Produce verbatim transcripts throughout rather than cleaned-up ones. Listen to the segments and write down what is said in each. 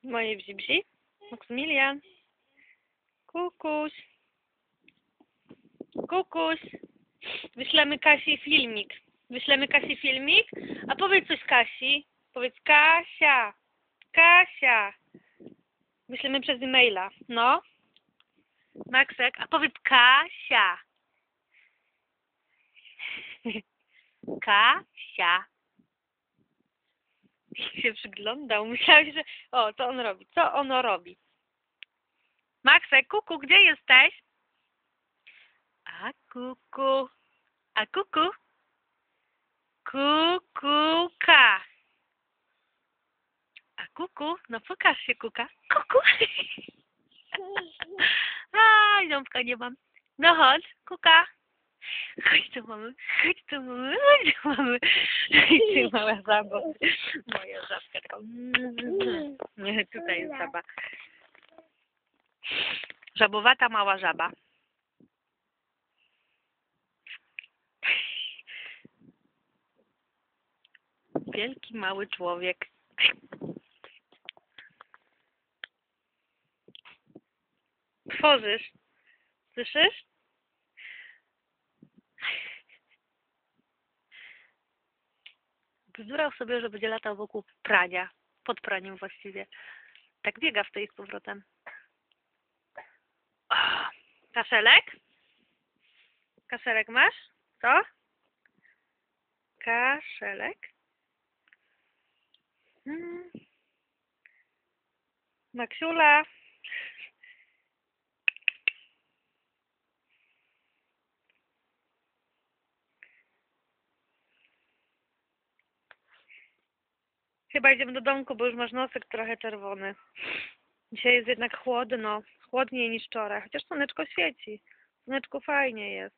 Moje bzi-bzi. Maksymilian. Kukuś. Kukuś. Wyślemy Kasi filmik. Wyślemy Kasi filmik. A powiedz coś Kasi. Powiedz Kasia. Kasia. Wyślemy przez e-maila. No. Maksek, a powiedz Kasia. Kasia. I się przyglądał. Myślałeś, że... O, co on robi? Co ono robi? Maksek, kuku, gdzie jesteś? A kuku. A kuku. Kukuka. A kuku? No pokaż się, kuka. Kuku. A, ząbka nie mam. No chodź, kuka. Chodź tu mamy, chodź tu mamy, chodź tu mamy. Ty mała żaba. Moja żabka taka. Nie, tutaj jest żaba. Żabowata mała żaba. Wielki mały człowiek. Tworzysz. Słyszysz? Bzdurał sobie, że będzie latał wokół prania. Pod praniem właściwie. Tak biega w tej z powrotem. O, kaszelek? Kaszelek masz? Co? Kaszelek? Hmm. Maksiula. Chyba idziemy do domku, bo już masz nosek trochę czerwony. Dzisiaj jest jednak chłodno. Chłodniej niż wczoraj. Chociaż słoneczko świeci. Słoneczko fajnie jest.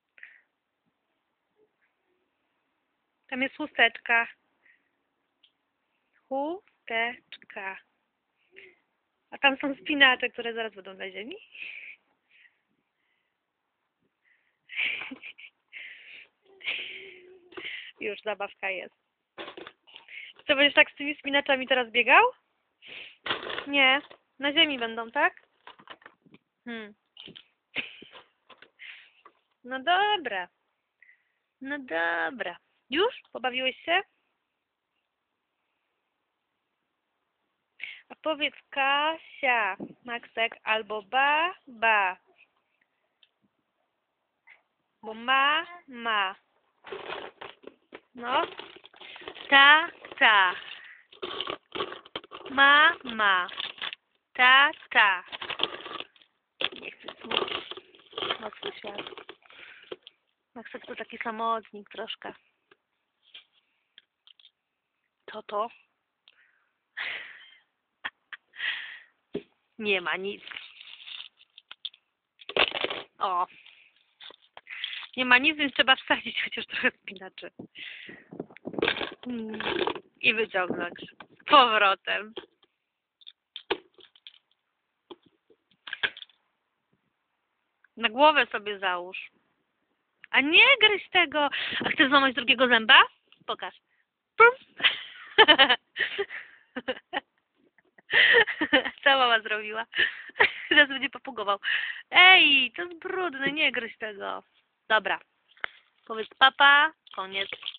Tam jest chusteczka. Chusteczka. A tam są spinacze, które zaraz będą na ziemi. Już zabawka jest. Co, będziesz tak z tymi spinaczami teraz biegał? Nie. Na ziemi będą, tak? Hmm. No dobra. No dobra. Już? Pobawiłeś się? A powiedz Kasia, Maksek, albo ba, ba. Bo ma, ma. No. Ta, ta. Ma, ma. Ta, ta. Nie chcę słuchać. Mocny świat. Maksek to taki samotnik troszkę. Co to? Nie ma nic. O. Nie ma nic, więc trzeba wsadzić chociaż trochę spinaczy. I wyciągnąć. Z powrotem. Na głowę sobie załóż. A nie gryź tego. A chcesz złamać drugiego zęba? Pokaż. Pum. Co mama zrobiła? Teraz będzie papugował. Ej, to jest brudne, nie gryź tego. Dobra. Powiedz papa, koniec.